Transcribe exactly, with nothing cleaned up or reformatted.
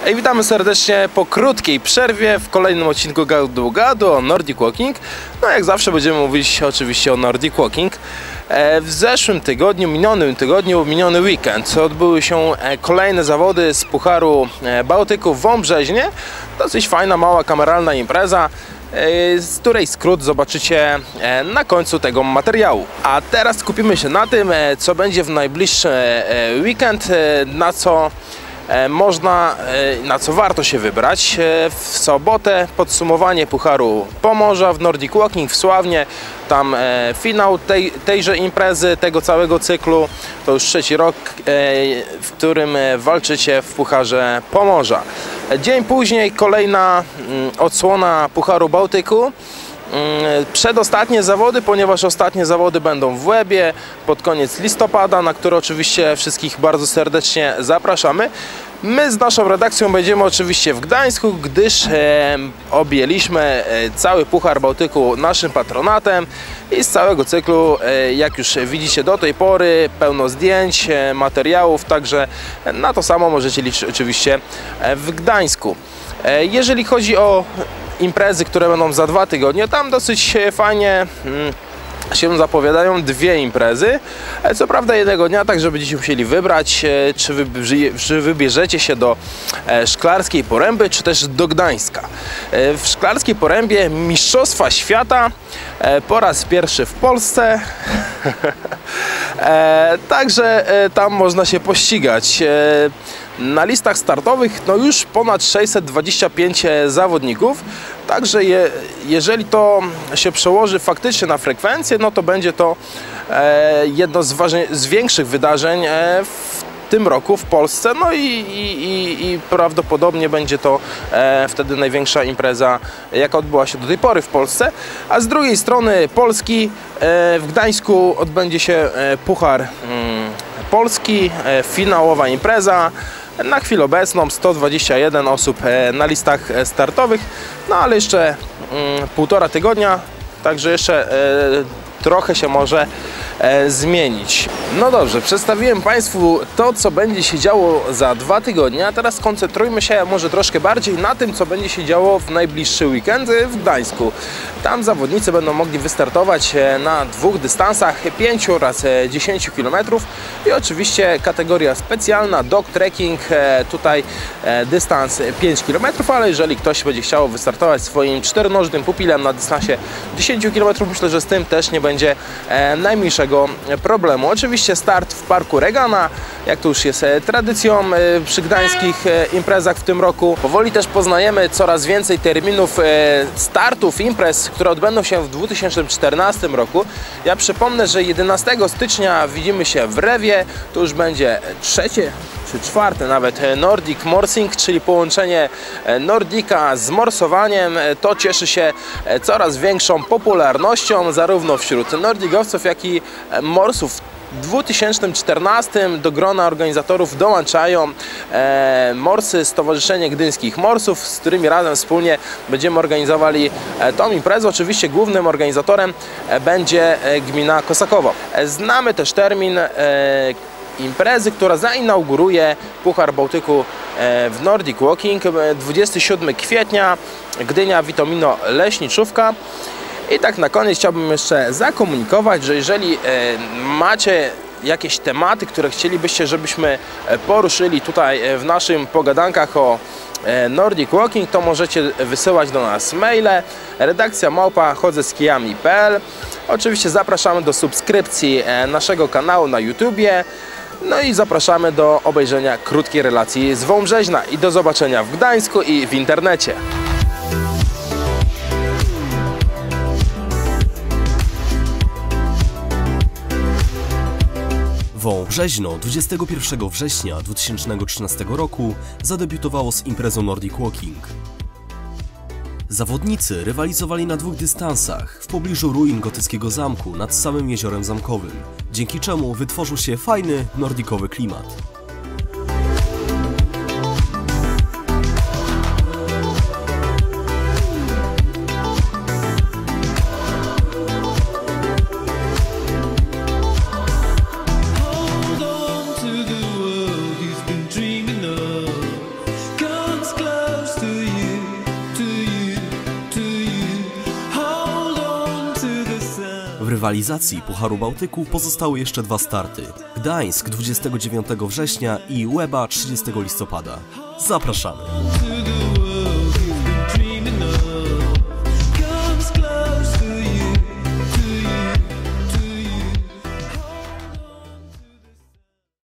Ej, witamy serdecznie po krótkiej przerwie w kolejnym odcinku Gadu Gadu o Nordic Walking. No jak zawsze będziemy mówić oczywiście o Nordic Walking. W zeszłym tygodniu, minionym tygodniu, miniony weekend odbyły się kolejne zawody z Pucharu Bałtyku w Wąbrzeźnie. Dosyć fajna, mała, kameralna impreza, z której skrót zobaczycie na końcu tego materiału. A teraz skupimy się na tym, co będzie w najbliższy weekend, na co można, na co warto się wybrać. W sobotę podsumowanie Pucharu Pomorza w Nordic Walking w Sławnie. Tam finał tej, tejże imprezy, tego całego cyklu. To już trzeci rok, w którym walczycie w Pucharze Pomorza. Dzień później kolejna odsłona Pucharu Bałtyku. Przedostatnie zawody, ponieważ ostatnie zawody będą w Łebie pod koniec listopada, na które oczywiście wszystkich bardzo serdecznie zapraszamy. My z naszą redakcją będziemy oczywiście w Gdańsku, gdyż e, objęliśmy e, cały Puchar Bałtyku naszym patronatem i z całego cyklu, e, jak już widzicie do tej pory, pełno zdjęć, e, materiałów, także na to samo możecie liczyć oczywiście w Gdańsku. E, jeżeli chodzi o imprezy, które będą za dwa tygodnie, tam dosyć fajnie hmm, się zapowiadają dwie imprezy. Co prawda jednego dnia, także będziecie musieli wybrać, czy, wy, czy wybierzecie się do Szklarskiej Poręby, czy też do Gdańska. W Szklarskiej Porębie Mistrzostwa Świata po raz pierwszy w Polsce. Także tam można się pościgać. Na listach startowych no już ponad sześćset dwadzieścia pięć zawodników, także je, jeżeli to się przełoży faktycznie na frekwencję, no to będzie to e, jedno z, ważnych, z większych wydarzeń e, w tym roku w Polsce, no i, i, i, i prawdopodobnie będzie to e, wtedy największa impreza, jaka odbyła się do tej pory w Polsce. A z drugiej strony Polski, e, w Gdańsku odbędzie się e, Puchar mm, Polski, e, finałowa impreza. Na chwilę obecną sto dwadzieścia jeden osób na listach startowych, no ale jeszcze mm, półtora tygodnia, także jeszcze e, trochę się może e, zmienić. No dobrze, przedstawiłem Państwu to, co będzie się działo za dwa tygodnie, a teraz skoncentrujmy się może troszkę bardziej na tym, co będzie się działo w najbliższy weekend w Gdańsku. Tam zawodnicy będą mogli wystartować na dwóch dystansach, pięć oraz dziesięć kilometrów i oczywiście kategoria specjalna, dog trekking, tutaj dystans pięć kilometrów, ale jeżeli ktoś będzie chciał wystartować swoim czteronożnym pupilem na dystansie dziesięć kilometrów, myślę, że z tym też nie będzie najmniejszego problemu. Oczywiście start w Parku Regana, jak to już jest tradycją przy gdańskich imprezach w tym roku. Powoli też poznajemy coraz więcej terminów startów imprez, które odbędą się w dwa tysiące czternastym roku. Ja przypomnę, że jedenastego stycznia widzimy się w Rewie, to już będzie trzecie czy czwarte nawet Nordic Morsing, czyli połączenie Nordica z morsowaniem. To cieszy się coraz większą popularnością zarówno wśród nordicowców, jak i morsów. W dwa tysiące czternastym do grona organizatorów dołączają e, morsy Stowarzyszenie Gdyńskich Morsów, z którymi razem wspólnie będziemy organizowali e, tą imprezę. Oczywiście głównym organizatorem e, będzie e, gmina Kosakowo. E, znamy też termin e, imprezy, która zainauguruje Puchar Bałtyku e, w Nordic Walking. dwudziestego siódmego kwietnia Gdynia Witomino Leśniczówka. I tak na koniec chciałbym jeszcze zakomunikować, że jeżeli e, macie jakieś tematy, które chcielibyście, żebyśmy poruszyli tutaj w naszym pogadankach o e, Nordic Walking, to możecie wysyłać do nas maile redakcja małpa chodzę z kijami kropka p l. Oczywiście zapraszamy do subskrypcji e, naszego kanału na YouTubie. No i zapraszamy do obejrzenia krótkiej relacji z Wąbrzeźna i do zobaczenia w Gdańsku i w internecie. Wąbrzeźno dwudziestego pierwszego września dwa tysiące trzynastego roku zadebiutowało z imprezą Nordic Walking. Zawodnicy rywalizowali na dwóch dystansach w pobliżu ruin gotyckiego zamku nad samym jeziorem zamkowym, dzięki czemu wytworzył się fajny nordikowy klimat. Hold on to the world you've been dreaming of. Come W rywalizacji Pucharu Bałtyku pozostały jeszcze dwa starty. Gdańsk dwudziestego dziewiątego września i Łeba trzydziestego listopada. Zapraszamy!